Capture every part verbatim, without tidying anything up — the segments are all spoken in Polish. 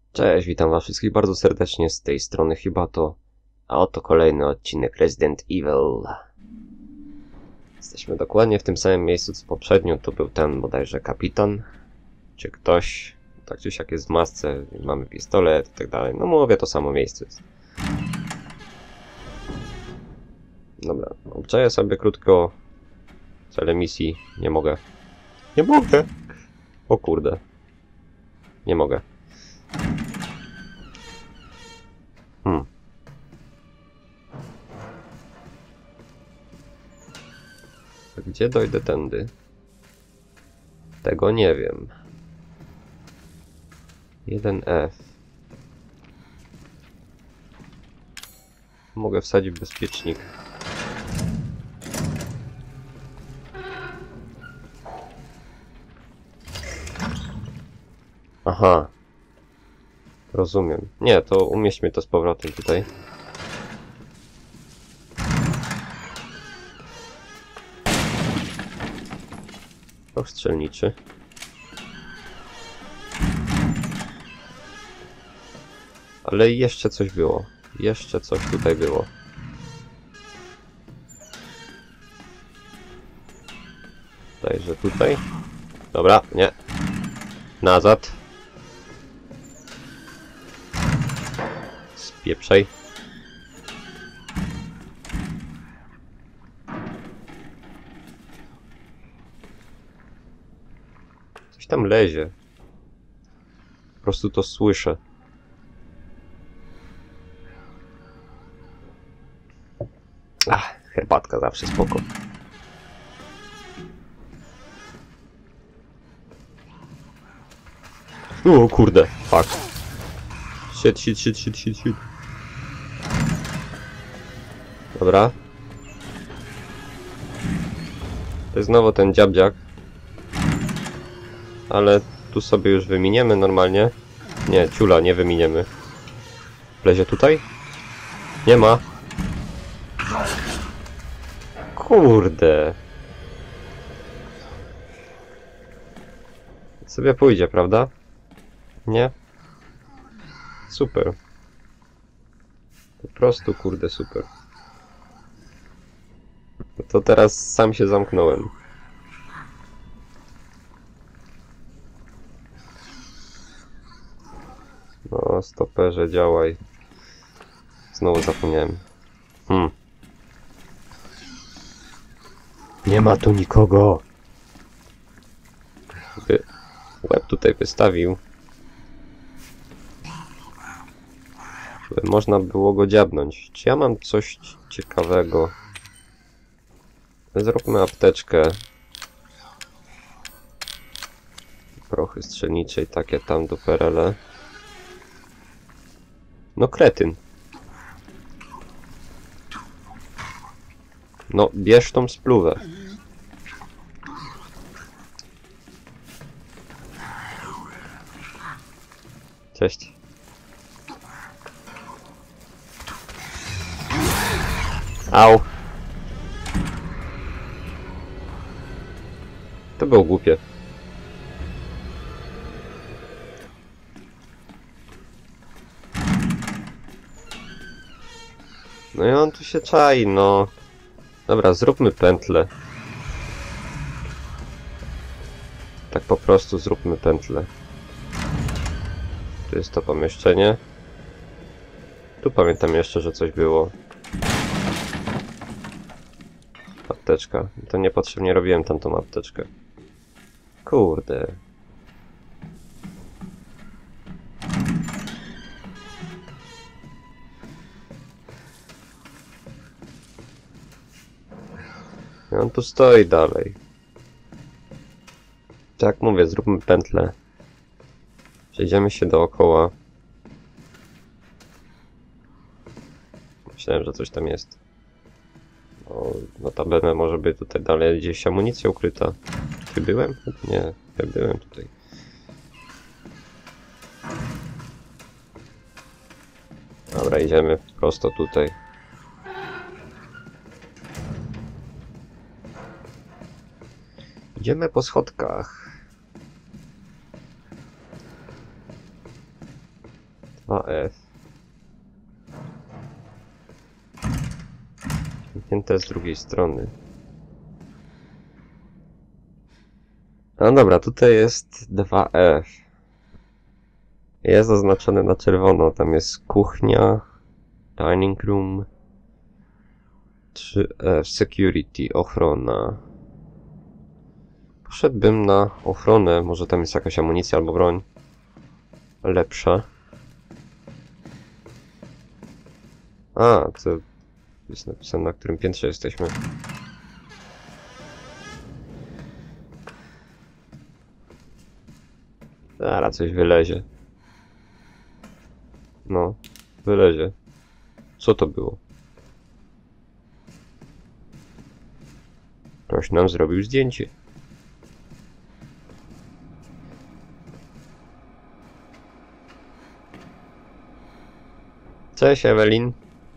Cześć, witam was wszystkich bardzo serdecznie z tej strony Hibato, a oto kolejny odcinek Resident Evil. Jesteśmy dokładnie w tym samym miejscu co poprzednio, to był ten bodajże kapitan, czy ktoś, tak czy siak jest w masce, mamy pistolet i tak dalej, no mówię, to samo miejsce jest. Dobra, obczaję sobie krótko cele misji, nie mogę, nie mogę, o kurde, nie mogę. Hmm. Gdzie dojdę tędy? Tego nie wiem. jeden F. Mogę wsadzić bezpiecznik. Aha. Rozumiem. Nie, to umieśćmy to z powrotem tutaj. Och, strzelniczy. Ale jeszcze coś było. Jeszcze coś tutaj było. Dajże tutaj. Dobra, nie. Nazad. Spieprzaj. Coś tam lezie. Po prostu to słyszę. Ach, herbatka zawsze spoko. O kurde, fuck. Shit, shit, shit, shit, shit, shit. Dobra. To jest znowu ten dziabdziak. Ale tu sobie już wyminiemy normalnie. Nie, ciula, nie wyminiemy. Lezie tutaj? Nie ma. Kurde. Sobie pójdzie, prawda? Nie? Super. Po prostu, kurde, super. No to teraz sam się zamknąłem. No, stoperze, działaj. Znowu zapomniałem. Hmm. Nie ma tu nikogo. By łeb tutaj wystawił. By można było go dziabnąć. Czy ja mam coś ciekawego? Zróbmy apteczkę. Prochy strzelnicze i takie tam do perele. No kretyn. No, bierz tą spluwę. Cześć. Au. To było głupie. No i on tu się czai, no. Dobra, zróbmy pętlę. Tak po prostu zróbmy pętlę. Tu jest to pomieszczenie. Tu pamiętam jeszcze, że coś było. Apteczka. To niepotrzebnie robiłem tamtą apteczkę. Kurde. I on tu stoi dalej. Tak mówię, zróbmy pętlę. Przejdziemy się dookoła. Myślałem, że coś tam jest. O, notabene może być tutaj dalej gdzieś amunicja ukryta. Czy byłem? Nie, ja byłem tutaj. Dobra, idziemy prosto tutaj. Idziemy po schodkach. dwa F. Zamknięte z drugiej strony. No dobra, tutaj jest dwa F. Jest zaznaczone na czerwono. Tam jest kuchnia, dining room, trzy F, security, ochrona. Poszedłbym na ochronę, może tam jest jakaś amunicja albo broń lepsza. A, to jest napisane, na którym piętrze jesteśmy. Zaraz coś wylezie. No, wylezie. Co to było? Ktoś nam zrobił zdjęcie. Cześć, Evelyn.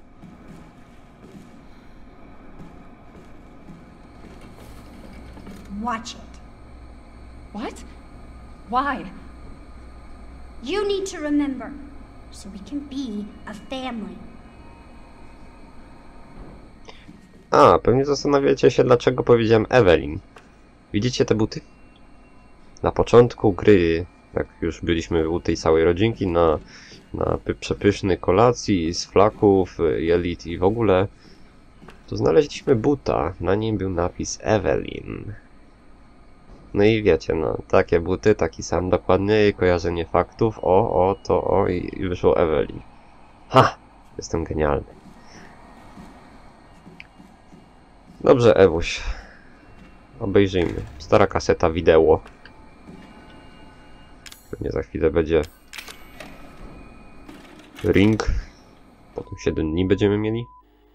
Watch it. What? Why? You need to remember, so we can be a family. A, pewnie zastanawiacie się, dlaczego powiedziałem Evelyn. Widzicie te buty? Na początku gry, jak już byliśmy u tej całej rodzinki, na, na przepysznej kolacji z flaków, jelit i w ogóle, to znaleźliśmy buta. Na nim był napis Evelyn. No i wiecie, no, takie buty, taki sam dokładnie, kojarzenie faktów, o, o, to, o i, i wyszło Evelyn. Ha! Jestem genialny. Dobrze, Ewuś. Obejrzyjmy. Stara kaseta wideo. Pewnie za chwilę będzie Ring. Potem siedem dni będziemy mieli.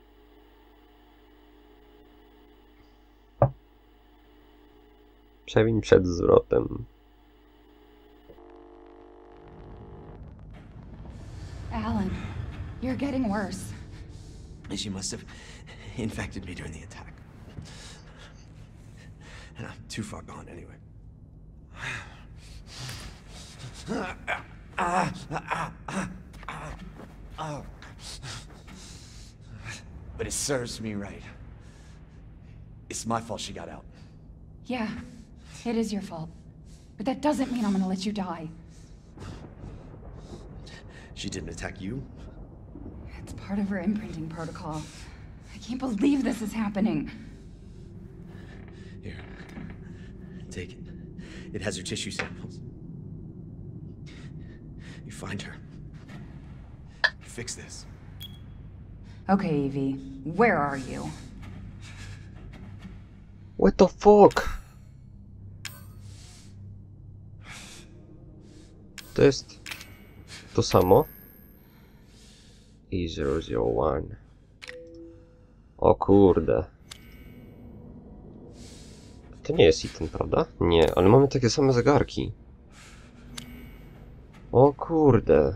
Przewin przed zwrotem. Alan, you're getting worse. She must have infected me during the attack. And I'm too far gone anyway. But it serves me right. It's my fault she got out. Yeah, it is your fault. But that doesn't mean I'm gonna let you die. She didn't attack you? It's part of her imprinting protocol. I can't believe this is happening. Here. Take it. It has her tissue samples. You find her. You fix this. Okay, Evie, where are you? What the fuck? To jest to samo? E zero zero one. O kurde. To nie jest Ethan, prawda? Nie, ale mamy takie same zegarki. O kurde.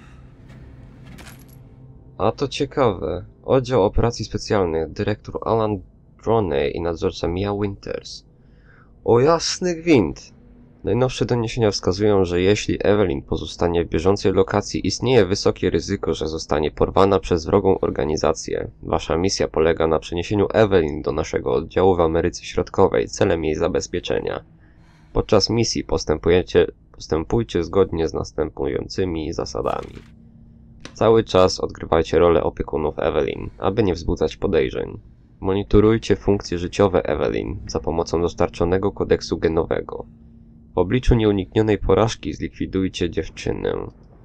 A to ciekawe. Oddział Operacji Specjalnych, dyrektor Alan Droney i nadzorca Mia Winters. O jasny gwint! Najnowsze doniesienia wskazują, że jeśli Evelyn pozostanie w bieżącej lokacji, istnieje wysokie ryzyko, że zostanie porwana przez wrogą organizację. Wasza misja polega na przeniesieniu Evelyn do naszego oddziału w Ameryce Środkowej celem jej zabezpieczenia. Podczas misji postępujecie, postępujcie zgodnie z następującymi zasadami. Cały czas odgrywajcie rolę opiekunów Evelyn, aby nie wzbudzać podejrzeń. Monitorujcie funkcje życiowe Evelyn za pomocą dostarczonego kodeksu genowego. W obliczu nieuniknionej porażki zlikwidujcie dziewczynę.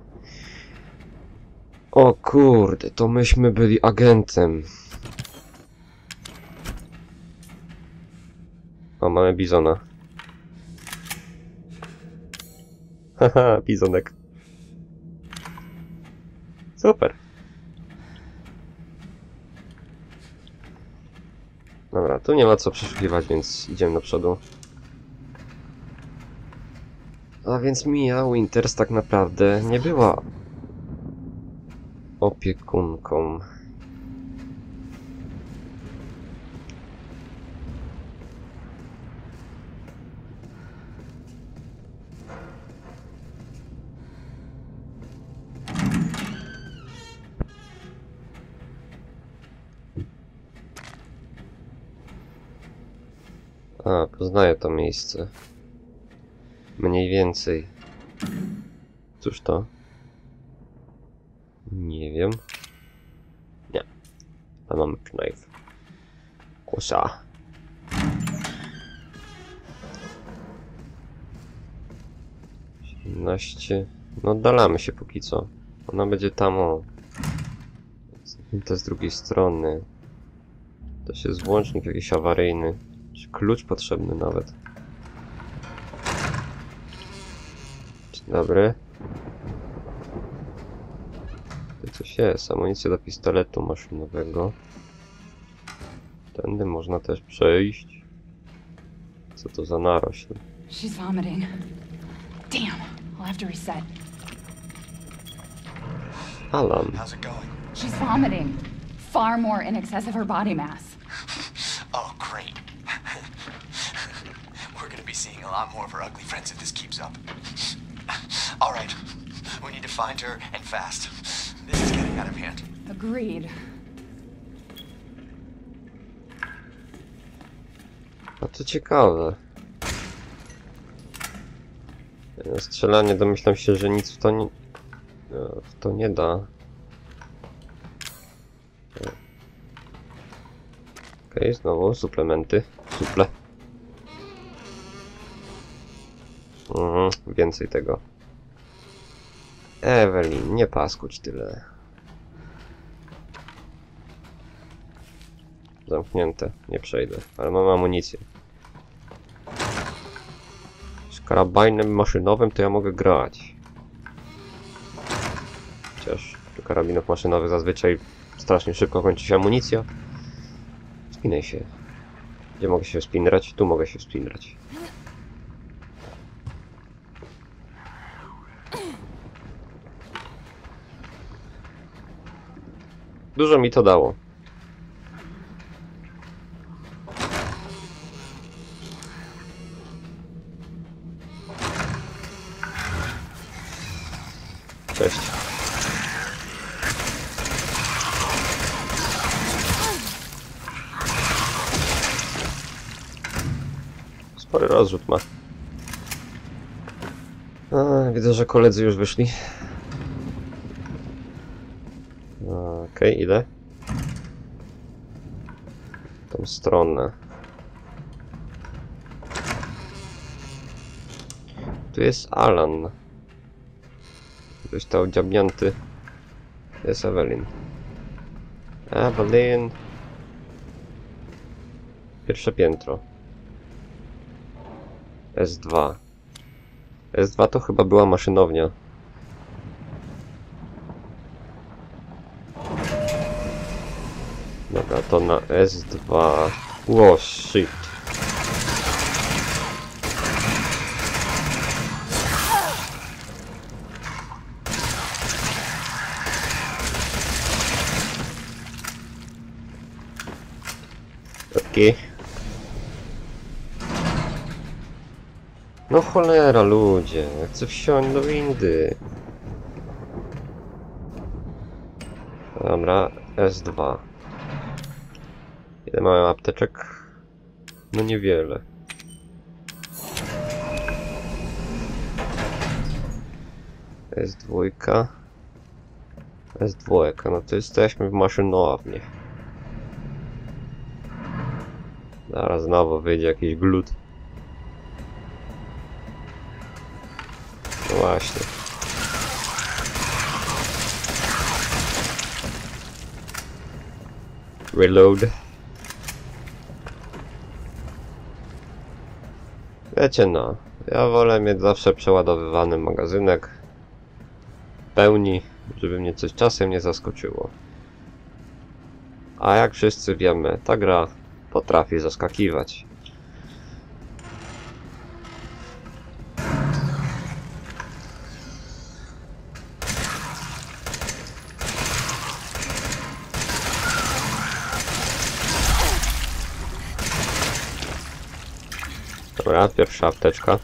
O kurde, to myśmy byli agentem. O, mamy bizona. Haha, bizonek. Super. Dobra, tu nie ma co przeszukiwać, więc idziemy do przodu. A więc Mia Winters tak naprawdę nie była opiekunką. A, poznaję to miejsce. Mniej więcej. Cóż to? Nie wiem. Nie. A mamy knife. Kosa. siedemnaście. No oddalamy się póki co. Ona będzie tam o. To z drugiej strony. To jest włącznik jakiś awaryjny. Czy klucz potrzebny nawet. Dzień dobry. To coś jest. Amunicja do pistoletu maszynowego. Tędy można też przejść. Co to za narośl? She's vomiting. Damn, I'll have to reset. Alan. How's it going? She's vomiting. Far more in excess of her body mass. Oh, great. We're gonna be seeing a lot more of her ugly friends if this keeps up. All right, we need to find her and fast. This is getting out of hand. Agreed. A to ciekawe. Strzelanie, domyślam się, że nic w to nie, w to nie da. Okej, okay, znowu suplementy. Suple. Mhm, więcej tego. Evelyn, nie paskuć tyle. Zamknięte, nie przejdę, ale mam amunicję. Z karabinem maszynowym to ja mogę grać. Chociaż do karabinów maszynowych zazwyczaj strasznie szybko kończy się amunicja. Spinaj się. Gdzie mogę się wspinrać? Tu mogę się wspinrać. Dużo mi to dało. Cześć. Spory rozrzut ma. A, widzę, że koledzy już wyszli. Okej, okay, idę. W tą stronę. Tu jest Alan. Został dziabnięty. Jest Evelyn. Evelyn. Pierwsze piętro. S dwa. S dwa to chyba była maszynownia. Dobra, to na S dwa. Wow, shit. Okej. No cholera, ludzie. Ja chcę wsiąść do windy. Dobra, S dwa. Ile mamy apteczek? No niewiele. S dwa. S dwa, no to jesteśmy w maszynowni. Zaraz znowu wyjdzie jakiś glut. No właśnie. Reload. Wiecie no, ja wolę mieć zawsze przeładowywany magazynek w pełni, żeby mnie coś czasem nie zaskoczyło. A jak wszyscy wiemy, ta gra potrafi zaskakiwać. Dobra, pierwsza apteczka.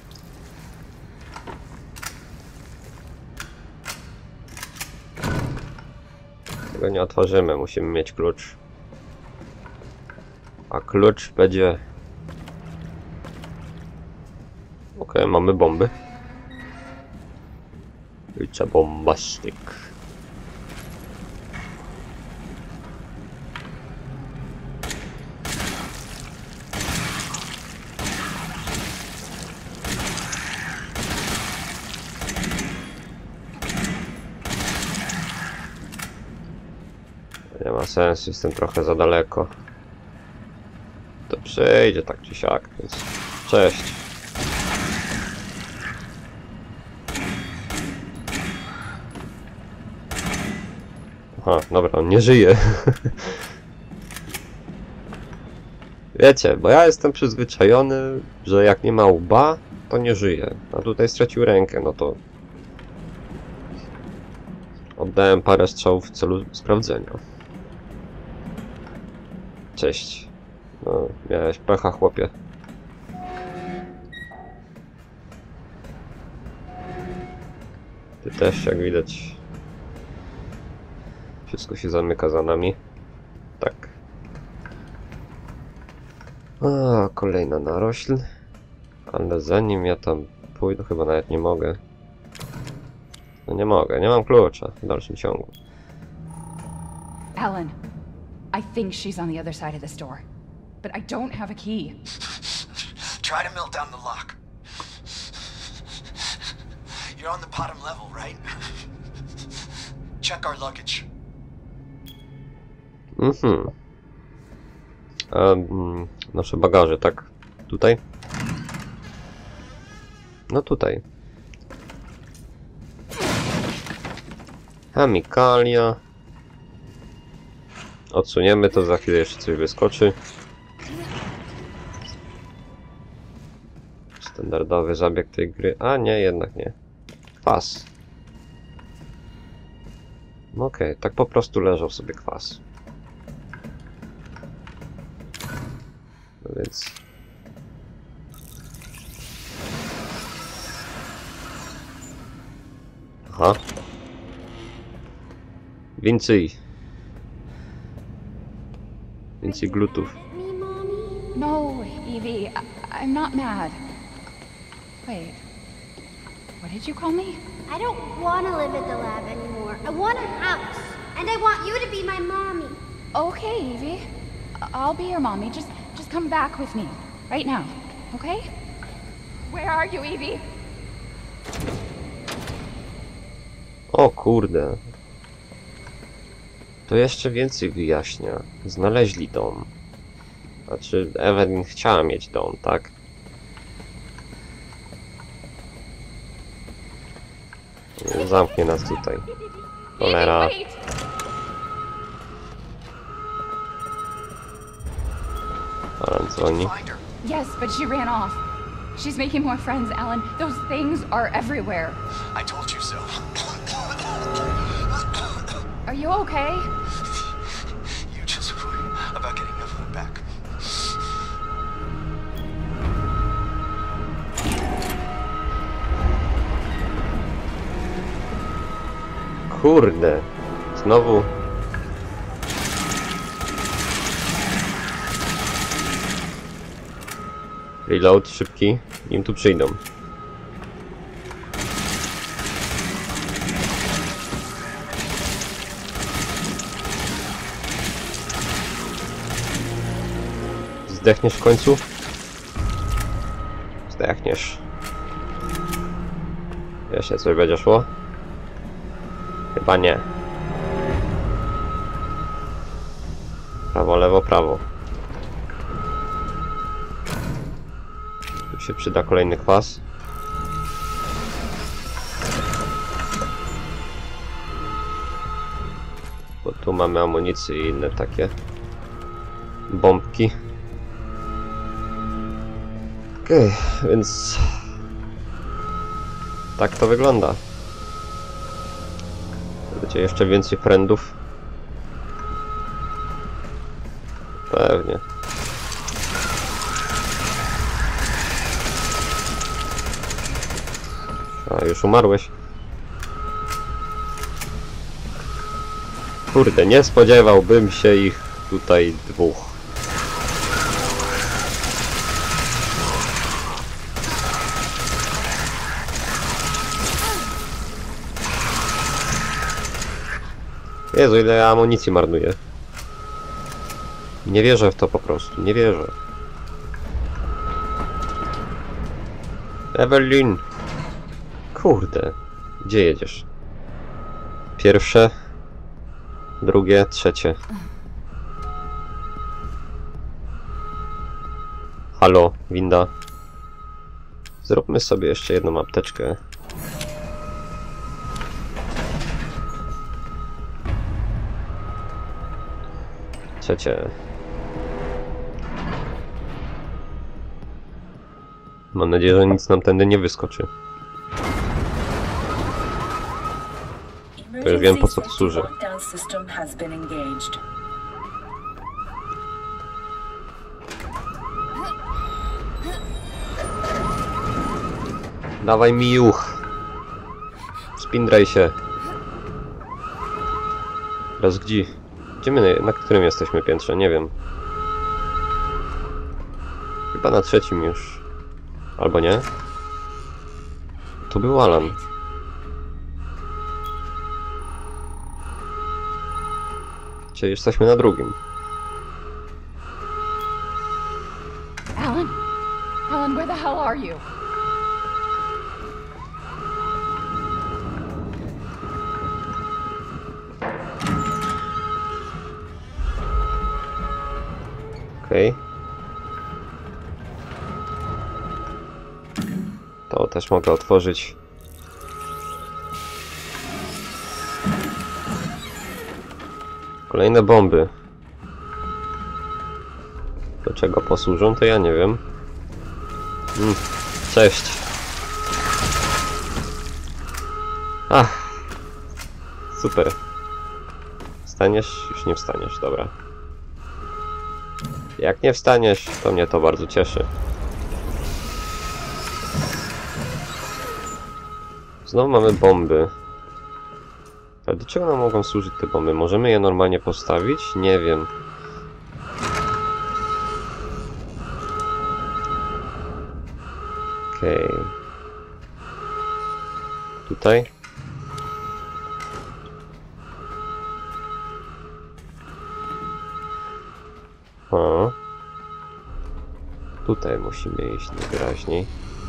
Tego nie otworzymy, musimy mieć klucz. A klucz będzie Okej, mamy bomby. It's a bombastic. Nie ma sensu, jestem trochę za daleko. To przejdzie tak czy siak, więc cześć. Aha, dobra, on nie żyje. Wiecie, bo ja jestem przyzwyczajony, że jak nie ma łba, to nie żyje. A tutaj stracił rękę, no to... Oddałem parę strzałów w celu sprawdzenia. Cześć. No, miałeś pecha, chłopie. Ty też, jak widać. Wszystko się zamyka za nami. Tak. A, kolejna narośl. Ale zanim ja tam pójdę, chyba nawet nie mogę. No nie mogę, nie mam klucza w dalszym ciągu. Alan, I think she's on the other side of this door, but I don't have a key. Try to melt down the lock. You're on the bottom level, right? Check our luggage. Mhm. Um, nasze bagaże, tak? Tutaj? No tutaj. Chemikalia. Odsuniemy to, za chwilę jeszcze coś wyskoczy. Standardowy zabieg tej gry. A nie, jednak nie. Kwas. No okej, okay, tak po prostu leżał sobie kwas. No więc... Aha. Więcej. Więcej glutów. No, Evie, I I'm not mad. Wait, what did you call me? I don't want to live at the lab anymore. I want a house. And I want you to be my mommy. Okay, Evie. I- I'll be your mommy. Just, just come back with me right now, okay? Where are you, Evie? O kurde. To jeszcze więcej wyjaśnia. Znaleźli dom. Znaczy, Evelyn chciała mieć dom, tak? Zamknie nas tutaj. Cholera. Evie, wait! Alan dzwoni. Find her. Yes, but she ran off. She's making more friends, Alan. Those things are everywhere. I told you so. Are you okay? You just worry about getting Evelyn back. Kurde. Znowu. Reload szybki. Nim tu przyjdą. Zdechniesz w końcu? Zdechniesz. Jeszcze coś będzie szło? Chyba nie. Prawo, lewo, prawo. Tu się przyda kolejny kwas. Bo tu mamy amunicję i inne takie bombki. Okej, okay, więc tak to wygląda. Będzie jeszcze więcej friendów. Pewnie. A, już umarłeś. Kurde, nie spodziewałbym się ich tutaj dwóch. Jezu, ile ja amunicji marnuję. Nie wierzę w to po prostu, nie wierzę. Evelyn! Kurde, gdzie jedziesz? Pierwsze, drugie, trzecie. Halo, winda. Zróbmy sobie jeszcze jedną apteczkę. Trzecie. Mam nadzieję, że nic nam tędy nie wyskoczy. To już wiem, po co to służy. Dawaj mi juch. Spindraj się. Teraz gdzie? Gdzie my, na którym jesteśmy piętrze? Nie wiem. Chyba na trzecim już. Albo nie? To był Alan. Czyli jesteśmy na drugim. Alan? Alan, where the hell are you? Okej. Okay. To też mogę otworzyć. Kolejne bomby. Do czego posłużą, to ja nie wiem. Mm, cześć. Ach. Super. Wstaniesz? Już nie wstaniesz, dobra. Jak nie wstaniesz, to mnie to bardzo cieszy. Znowu mamy bomby. Ale do czego nam mogą służyć te bomby? Możemy je normalnie postawić? Nie wiem. Okej. Okay. Tutaj? O. Tutaj musimy iść najwyraźniej.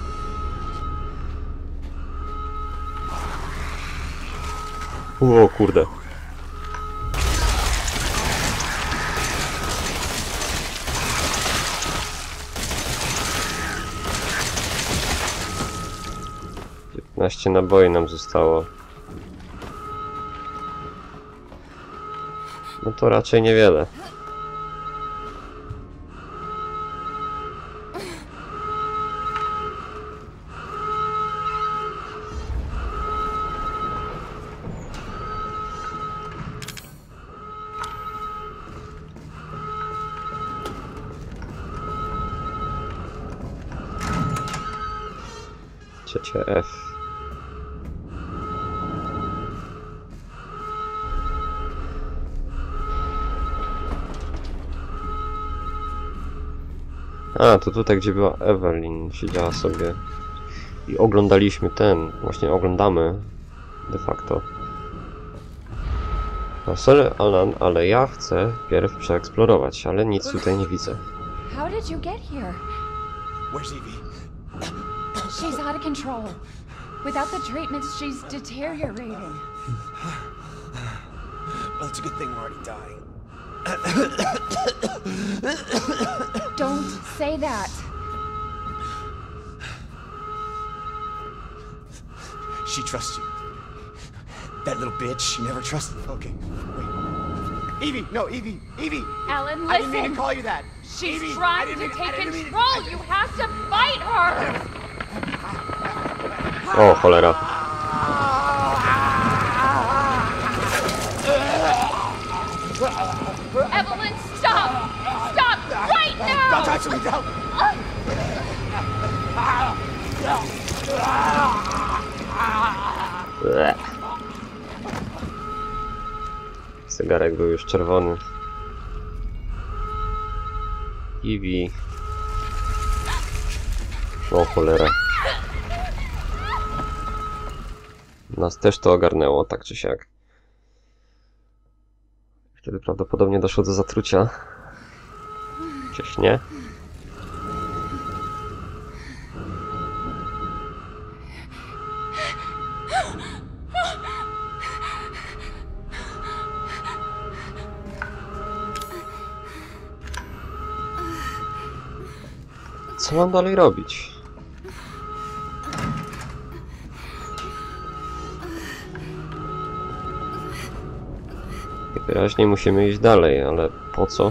O kurde. piętnaście naboi nam zostało. No to raczej niewiele. Trzecie F. A, to tutaj, gdzie była Evelyn, siedziała sobie i oglądaliśmy ten, właśnie oglądamy de facto. No sorry, Alan, ale ja chcę pierw przeeksplorować, ale nic tutaj nie widzę. How did you get here? Where's Evie? She's out of control. Without the treatments, she's deteriorating. Well, it's a good thing we're already dying. Don't say that. She trusts you. That little bitch, she never trusted. Okay, wait. Evie, no, Evie, Evie! Alan, listen. I didn't mean to call you that. She's Evie, I trying didn't to mean- I take didn't mean- control. I didn't- You have to fight her. O, cholera. Evelyn, stop! Stop right now! Don't touch me, don't! Ble. Zegarek był już czerwony. Evie. O cholera. Nas też to ogarnęło, tak czy siak. Wtedy prawdopodobnie doszło do zatrucia. Czyż nie? Co mam dalej robić? Wyraźnie musimy iść dalej, ale po co?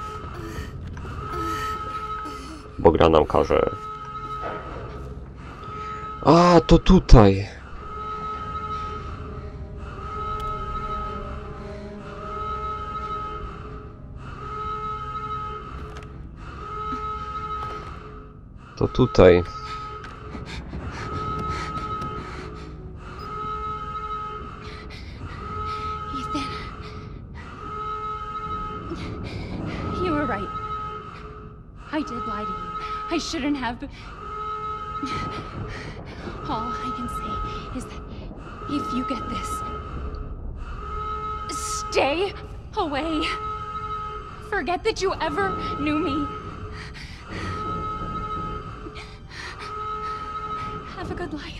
Bo gra nam każe. A, to tutaj! To tutaj. Ethan. You were right. I did lie to you. I shouldn't have. But all I can say is that if you get this, stay away. Forget that you ever knew me. Have a good life.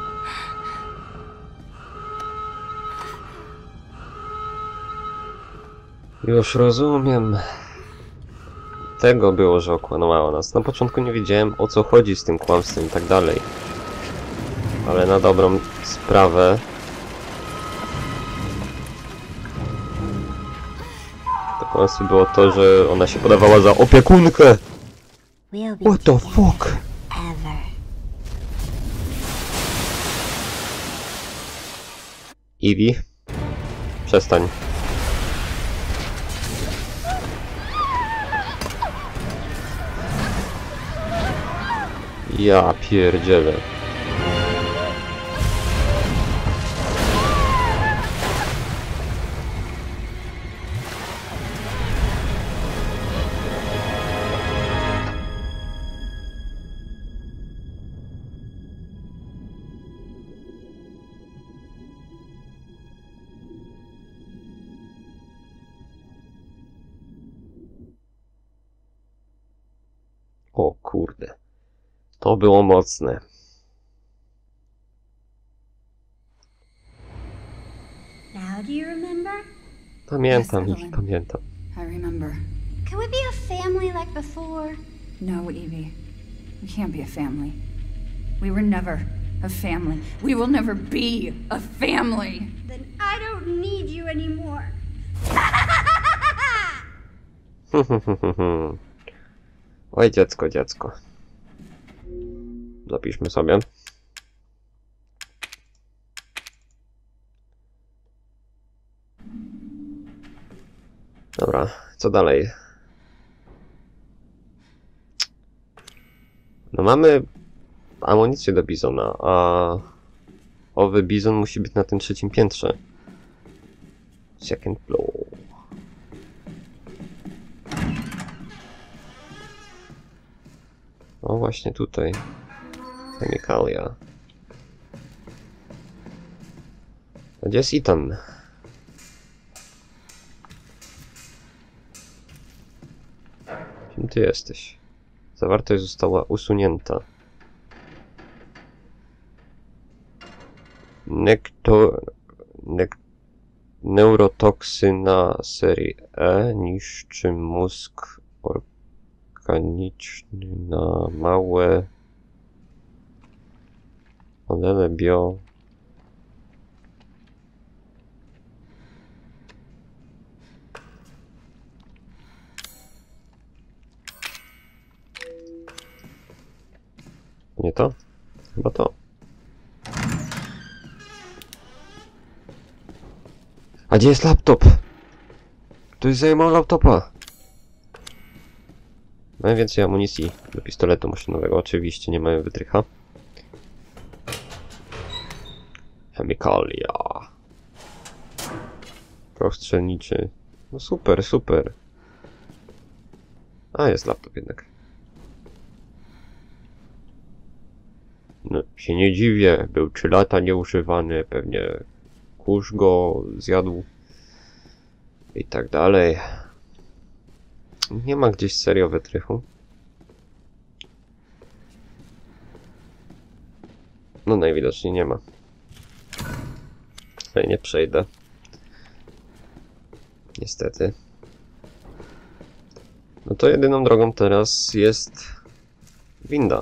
Już rozumiem. Tego było, że okłamała nas. Na początku nie wiedziałem, o co chodzi z tym kłamstwem i tak dalej. Ale na dobrą sprawę... To kłamstwo było to, że ona się podawała za opiekunkę! We'll be What the together fuck? Ever. Evie? Przestań. Ja pierdzielę. O kurde. To było mocne. Now do you remember? Pamiętam, Yes, Evie, Evelyn. pamiętam. I remember. Can we be a family like before? No, Evie. We can't be a family. We were never a family. We will never be a family. Then I don't need you anymore. Oj, dziecko, dziecko. Zapiszmy sobie. Dobra, co dalej? No mamy amunicję do bizona, a owy bizon musi być na tym trzecim piętrze. Second floor. O, właśnie tutaj. Chemikalia. A gdzie jest Ethan? Kim ty jesteś? Zawartość została usunięta. Nekto... Nek... Neurotoksyna serii E niszczy mózg organiczny na małe modele bio. Nie to? Chyba to. A gdzie jest laptop? Ktoś zajmował laptopa. Mamy więcej amunicji do pistoletu maszynowego. Oczywiście nie mamy wytrycha. Chemikalia. Proch strzelniczy. No super, super. A, jest laptop jednak. No, się nie dziwię. Był trzy lata nieużywany. Pewnie kurz go zjadł. I tak dalej. Nie ma gdzieś serio wytrychu. No najwidoczniej nie ma. Ale nie przejdę. Niestety. No to jedyną drogą teraz jest winda.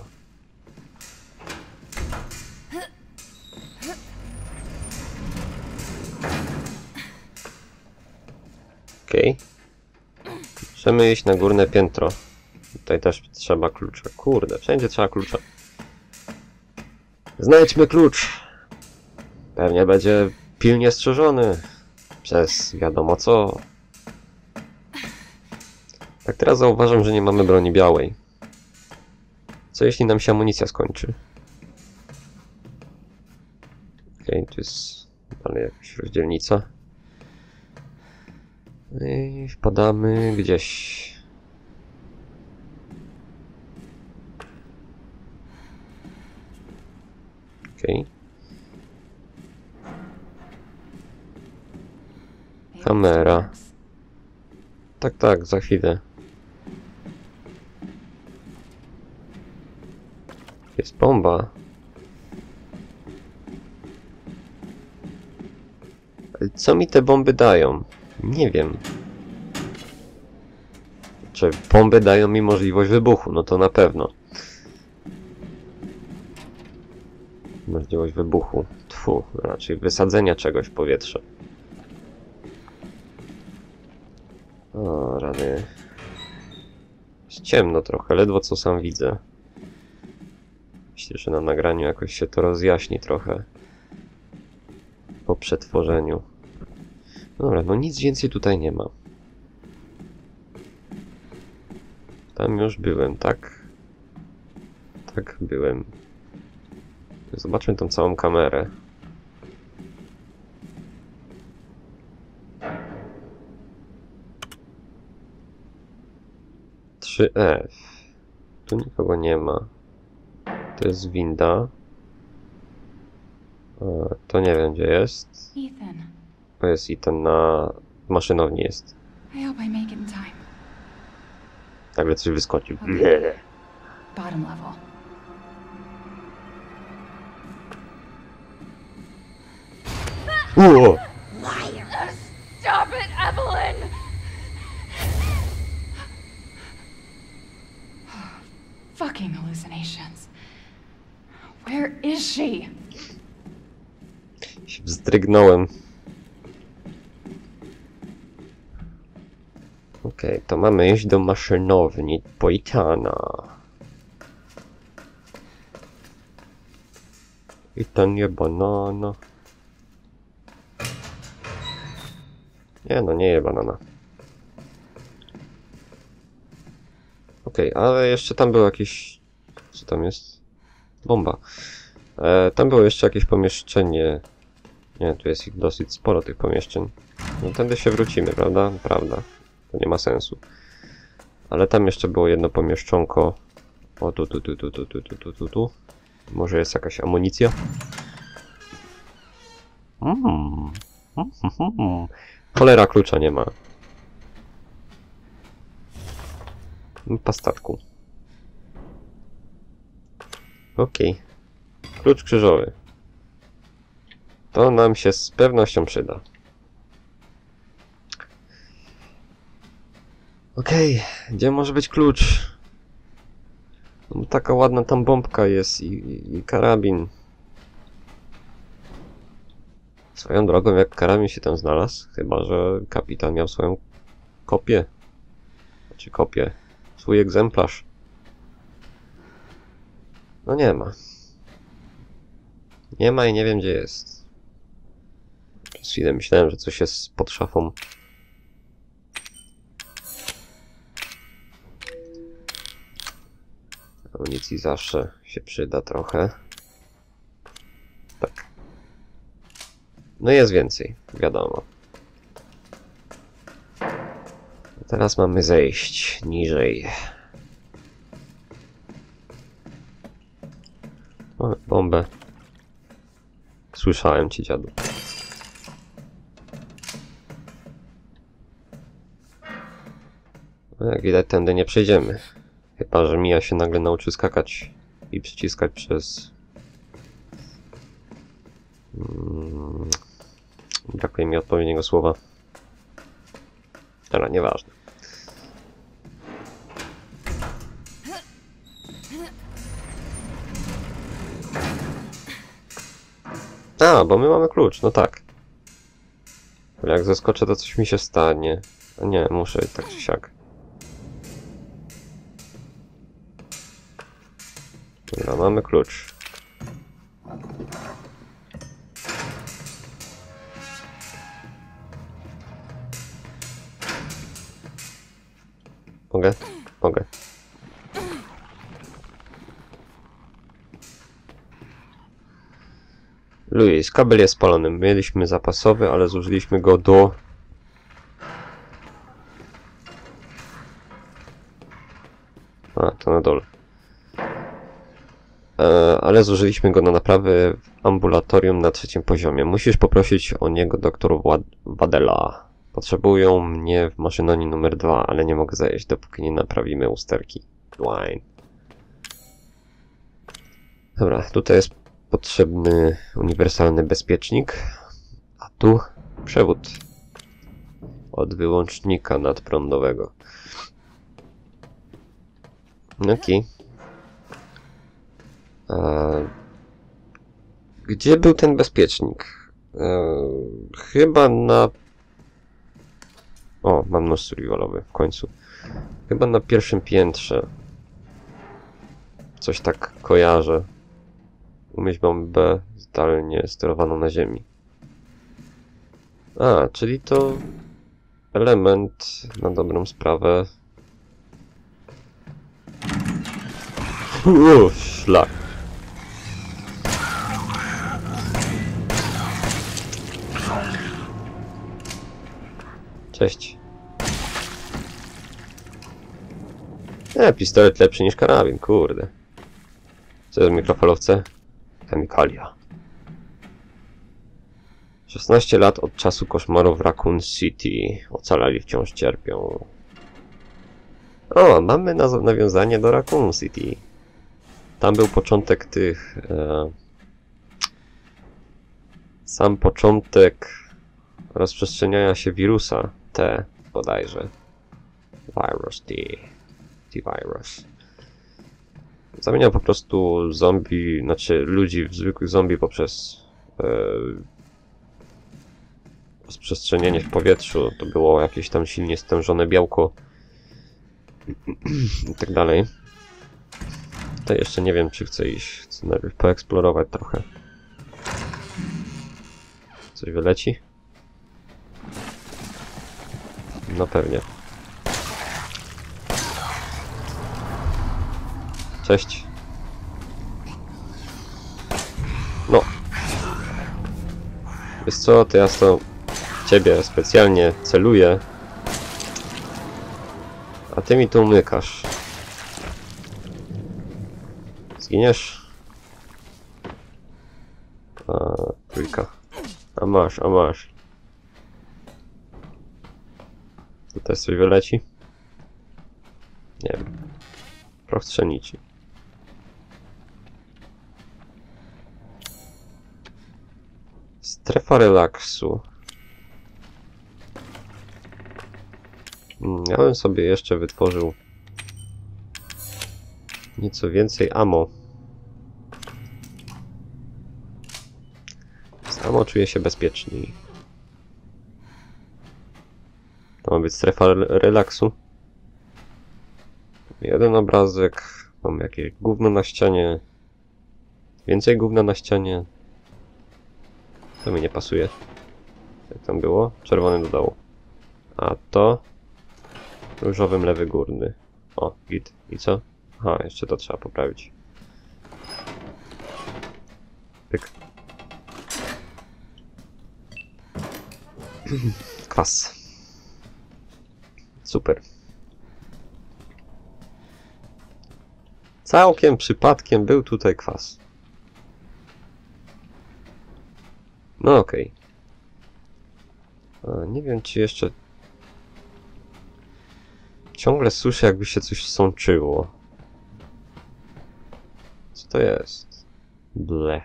Okej. Okay. Możemy iść na górne piętro. Tutaj też trzeba klucza. Kurde, wszędzie trzeba klucza. Znajdźmy klucz. Pewnie będzie pilnie strzeżony przez wiadomo co. Tak teraz zauważam, że nie mamy broni białej. Co jeśli nam się amunicja skończy? Okej, okay, tu jest dalej jakaś rozdzielnica. I wpadamy gdzieś. Okej. Okay. Kamera. Tak, tak, za chwilę. Jest bomba. Ale co mi te bomby dają? Nie wiem. Czy bomby dają mi możliwość wybuchu? No to na pewno. Możliwość wybuchu. Tfu, raczej wysadzenia czegoś w powietrze. O, rany. Jest ciemno trochę, ledwo co sam widzę. Myślę, że na nagraniu jakoś się to rozjaśni trochę. Po przetworzeniu. Dobra, no nic więcej tutaj nie ma. Tam już byłem, tak? Tak, byłem. Zobaczmy tą całą kamerę. trzy F. Tu nikogo nie ma. To jest winda. To nie wiem, gdzie jest. Ethan. To jest Ethan na maszynowni jest. I hope I make it in time. Nagle coś wyskoczył. Okay. Bottom level. Uo! Stop it, Evelyn! Fucking hallucinations. Where is she? Się wzdrygnąłem. Okej, okay, to mamy iść do maszynowni po Ethana. Ethan nie banana. Nie no, nie je banana. Okej, okay, ale jeszcze tam było jakieś... Co tam jest? Bomba. E, tam było jeszcze jakieś pomieszczenie. Nie, tu jest ich dosyć sporo, tych pomieszczeń. No tędy się wrócimy, prawda? Prawda. To nie ma sensu. Ale tam jeszcze było jedno pomieszczonko. O, tu, tu, tu, tu, tu, tu, tu, tu, tu, tu. Może jest jakaś amunicja? Mm. Mm. Cholera, klucza nie ma. Pastatku. Okej. Okay. Klucz krzyżowy. To nam się z pewnością przyda. Okej, okay. Gdzie może być klucz? No, taka ładna tam bombka jest i, i, i karabin. Swoją drogą, jak karabin się tam znalazł, chyba że kapitan miał swoją kopię. Znaczy kopię. Swój egzemplarz. No nie ma. Nie ma i nie wiem, gdzie jest. Przez chwilę myślałem, że coś jest pod szafą. Amunicji zawsze się przyda trochę. Tak. No jest więcej, wiadomo. Teraz mamy zejść niżej. Mamy bombę. Słyszałem ci, dziadu. No, jak widać, tędy nie przejdziemy. Chyba że Mia się nagle nauczy skakać i przyciskać przez... Hmm, brakuje mi odpowiedniego słowa. Ale nieważne. A, bo my mamy klucz, no tak. Ale jak zaskoczę, to coś mi się stanie. A nie, muszę tak czy siak. Dobra, mamy klucz. Mogę? Mogę. Luis, kabel jest spalony. Mieliśmy zapasowy, ale zużyliśmy go do... A, to na dole. E, ale zużyliśmy go na naprawy w ambulatorium na trzecim poziomie. Musisz poprosić o niego doktor Wadela. Potrzebują mnie w maszynowni numer dwa, ale nie mogę zajść, dopóki nie naprawimy usterki. Wine. Dobra, tutaj jest potrzebny uniwersalny bezpiecznik, a tu przewód od wyłącznika nadprądowego. Okej. Okay. Gdzie był ten bezpiecznik? E, chyba na... O, mam nóż survivalowy w końcu. Chyba na pierwszym piętrze. Coś tak kojarzę. Umieść bombę zdalnie sterowaną na ziemi. A, czyli to element na dobrą sprawę. Uuu, szlak. Cześć. Nie, pistolet lepszy niż karabin, kurde. Co jest w mikrofalówce? Chemikalia. szesnaście lat od czasu koszmaru w Raccoon City. Ocalali wciąż cierpią. O, mamy nawiązanie do Raccoon City. Tam był początek tych... E, sam początek rozprzestrzeniania się wirusa T bodajże. Virus T. T-Virus. Zamieniał po prostu zombie, znaczy ludzi w zwykłych zombie poprzez e, rozprzestrzenienie w powietrzu. To było jakieś tam silnie stężone białko i tak dalej. To jeszcze nie wiem, czy chcę iść. Chcę najpierw poeksplorować trochę. Coś wyleci? No pewnie. Cześć. No. Wiesz co, to ja to ciebie specjalnie celuję. A ty mi tu umykasz. Zginiesz? A, trójka. A masz, a masz. Tutaj coś wyleci? Nie wiem. Proch strzenici. Strefa relaksu. Ja bym sobie jeszcze wytworzył nieco więcej ammo. Z ammo czuję się bezpieczniej. To ma być strefa relaksu. Jeden obrazek. Mam jakieś gówno na ścianie. Więcej gówna na ścianie. To mi nie pasuje. Jak tam było? Czerwony do dołu. A to... różowym lewy górny. O, git. I co? Aha, jeszcze to trzeba poprawić. Pyk. Kwas. Super. Całkiem przypadkiem był tutaj kwas. No okej. Okay. Nie wiem, czy jeszcze... Ciągle słyszę, jakby się coś sączyło. Co to jest? Blech.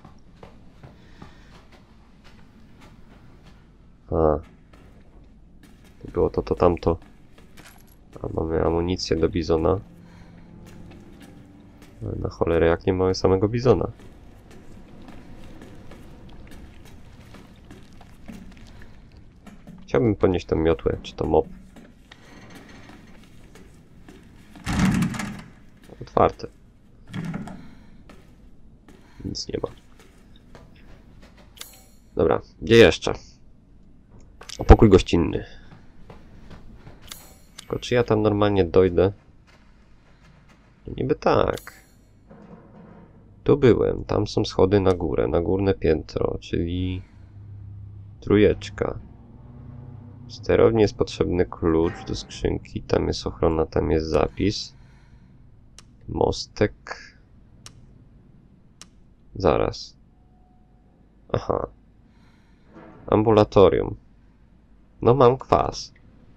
A. Było to, to, tamto. A mamy amunicję do bizona. Ale na cholerę, jak nie mamy samego bizona. Chciałbym podnieść tę miotłę, czy to mop. Otwarte. Nic nie ma. Dobra, gdzie jeszcze? Pokój gościnny. Tylko czy ja tam normalnie dojdę? Niby tak. Tu byłem, tam są schody na górę, na górne piętro, czyli trójeczka. W sterowni jest potrzebny klucz do skrzynki, tam jest ochrona, tam jest zapis. Mostek. Zaraz. Aha. Ambulatorium. No mam kwas.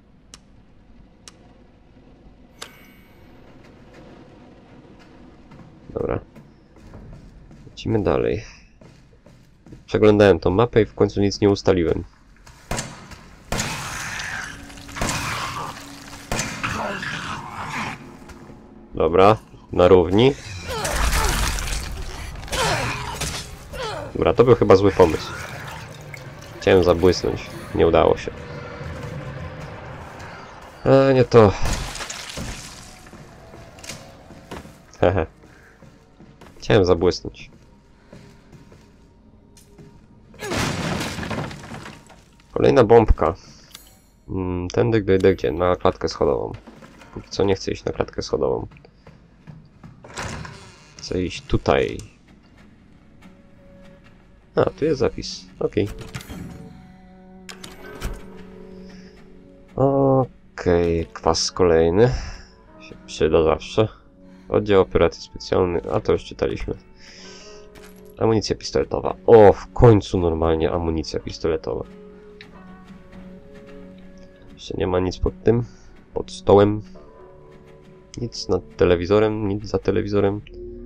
Dobra. Lecimy dalej. Przeglądałem tą mapę i w końcu nic nie ustaliłem. Dobra, na równi. Dobra, to był chyba zły pomysł. Chciałem zabłysnąć, nie udało się. A nie to. Hehe. Chciałem zabłysnąć. Kolejna bombka. Hmm, tędy dojdę gdzie? Na klatkę schodową. Póki co nie chcę iść na klatkę schodową. Chcę iść tutaj. A, tu jest zapis. Okej. Okej, kwas kolejny. Się przyda zawsze. Oddział operacji specjalny. A to już czytaliśmy. Amunicja pistoletowa. O, w końcu normalnie amunicja pistoletowa. Jeszcze nie ma nic pod tym. Pod stołem. Nic nad telewizorem, nic za telewizorem.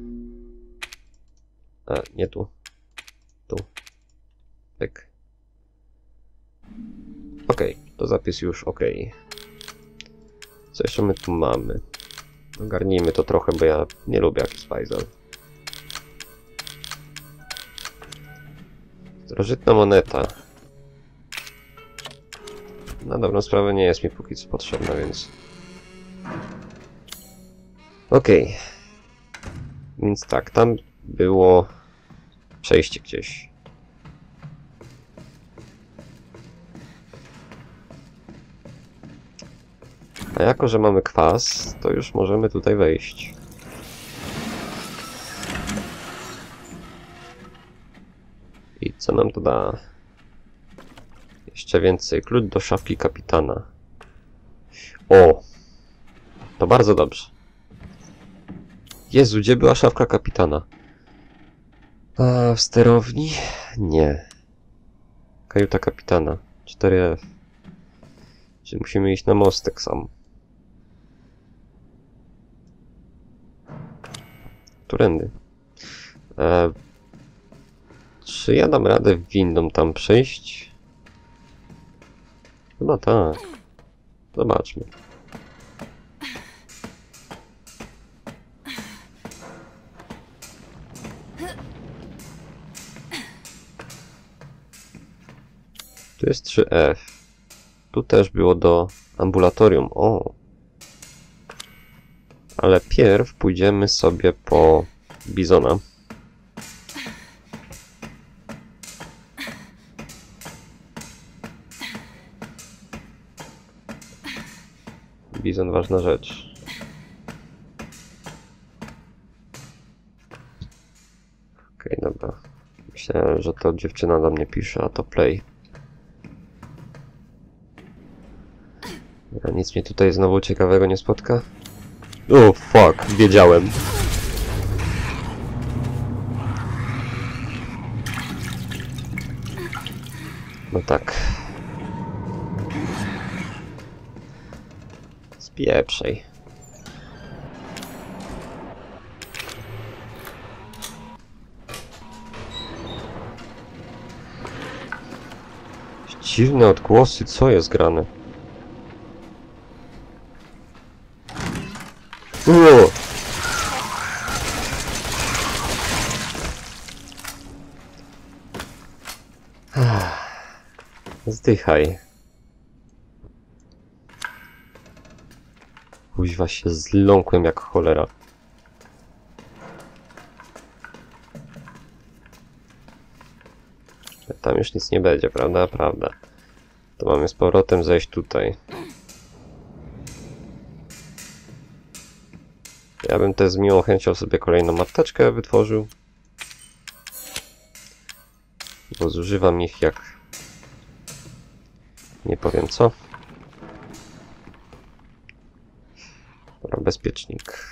A, nie tu. Tu. Tak. Okej, okay, to zapis już ok. Co jeszcze my tu mamy? Ogarnijmy to trochę, bo ja nie lubię jak Spajzel. Starożytna moneta. Na dobrą sprawę nie jest mi póki co potrzebna, więc... Okej. Okay. Więc tak, tam było przejście gdzieś. A jako, że mamy kwas, to już możemy tutaj wejść. I co nam to da? Jeszcze więcej. Klucz do szafki kapitana. O! To bardzo dobrze. Jezu, gdzie była szafka kapitana? A w sterowni? Nie. Kajuta kapitana. cztery F. Czy musimy iść na mostek sam? Którędy? E, czy ja dam radę windą tam przejść? Chyba tak. Zobaczmy. Tu jest trzy F. Tu też było do ambulatorium. O! Ale pierw pójdziemy sobie po bizona. Bizon, ważna rzecz. Okej, okay, dobra. Myślałem, że to dziewczyna do mnie pisze, a to play. A nic mnie tutaj znowu ciekawego nie spotka? O, fuck, wiedziałem. No tak. Pieprzej. Dziwne odgłosy, co jest grane? Uuu! Zdychaj. Kuźwa się zląkłem jak cholera. Tam już nic nie będzie, prawda? Prawda. To mamy z powrotem zejść tutaj. Ja bym też z miłą chęcią sobie kolejną apteczkę wytworzył. Bo zużywam ich jak... nie powiem co. Dobra, bezpiecznik.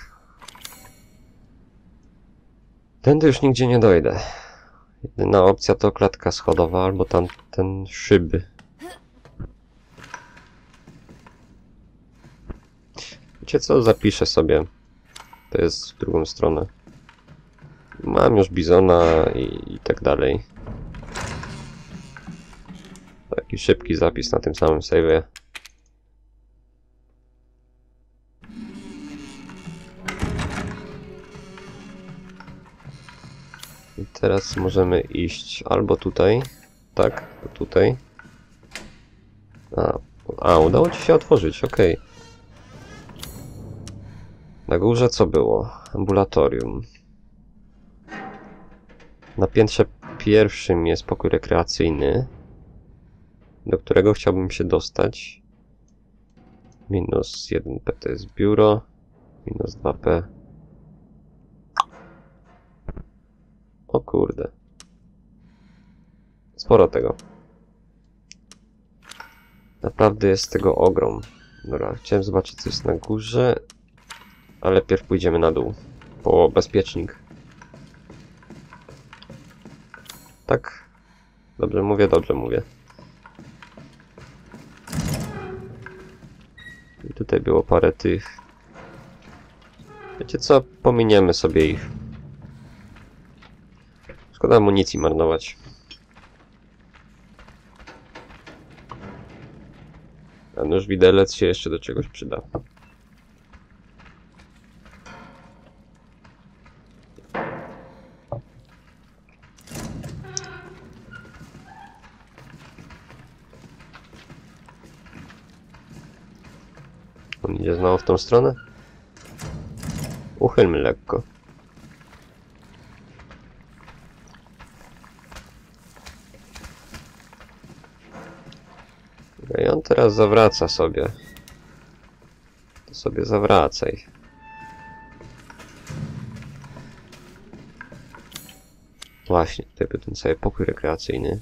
Tędy już nigdzie nie dojdę. Jedyna opcja to klatka schodowa albo tamten szyby. Wiecie co? Zapiszę sobie. To jest w drugą stronę. Mam już bizona i, i tak dalej. Taki szybki zapis na tym samym save'ie. I teraz możemy iść albo tutaj, tak, tutaj. A, a udało ci się otworzyć, ok. Na górze co było? Ambulatorium. Na piętrze pierwszym jest pokój rekreacyjny, do którego chciałbym się dostać. Minus jeden P to jest biuro, minus dwa P. O kurde. Sporo tego. Naprawdę jest tego ogrom. Dobra, chciałem zobaczyć co jest na górze, ale pierw pójdziemy na dół. Po bezpiecznik. Tak? Dobrze mówię, dobrze mówię. I tutaj było parę tych. Wiecie co? Pominiemy sobie ich. Szkoda amunicji marnować. A nóż widelec się jeszcze do czegoś przyda. On idzie znowu w tą stronę? Uchylmy lekko. I on teraz zawraca sobie. To sobie zawracaj. Właśnie, tutaj był ten cały pokój rekreacyjny.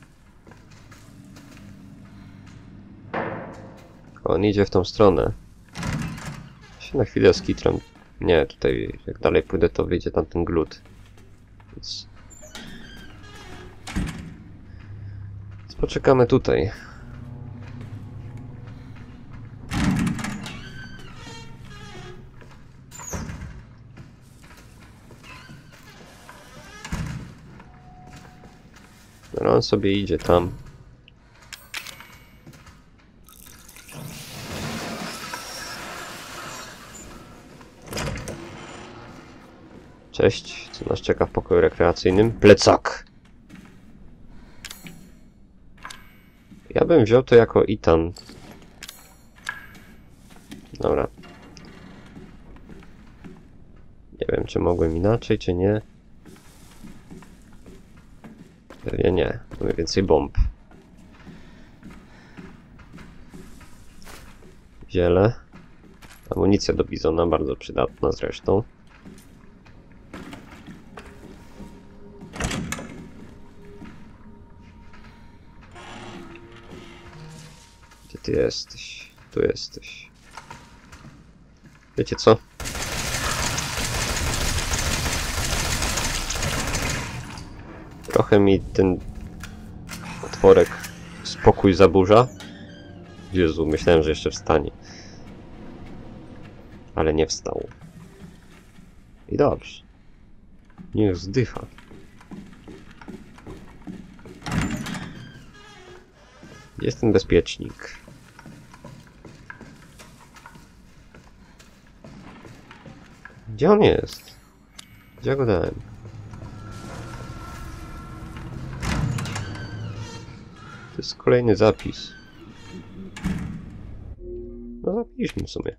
On idzie w tą stronę. Się na chwilę skitram. Nie, tutaj jak dalej pójdę, to wyjdzie tam ten glut. Więc... Więc poczekamy tutaj. No, on sobie idzie tam. Cześć, co nas czeka w pokoju rekreacyjnym? Plecak! Ja bym wziął to jako Ethan. Dobra. Nie wiem, czy mogłem inaczej, czy nie. Pewnie nie. Mamy więcej bomb. Ziele. Amunicja do bizona, bardzo przydatna zresztą. Gdzie ty jesteś? Tu jesteś. Wiecie co? Trochę mi ten otworek spokój zaburza. Jezu, myślałem, że jeszcze wstanie. ale nie wstał. I dobrze. Niech zdycha. Jest ten bezpiecznik. Gdzie on jest? Gdzie ja go dałem? To jest kolejny zapis. No zapiszmy w sumie.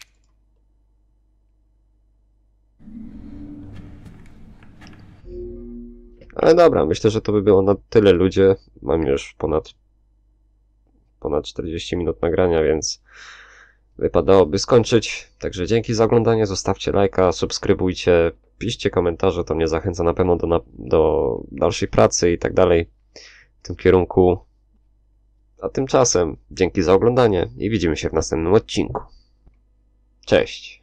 Ale dobra, myślę, że to by było na tyle, ludzie. Mam już ponad ponad czterdzieści minut nagrania, więc wypadałoby skończyć. Także dzięki za oglądanie, zostawcie lajka, subskrybujcie, piszcie komentarze, to mnie zachęca na pewno do, na, do dalszej pracy i tak dalej w tym kierunku. A tymczasem dzięki za oglądanie i widzimy się w następnym odcinku. Cześć!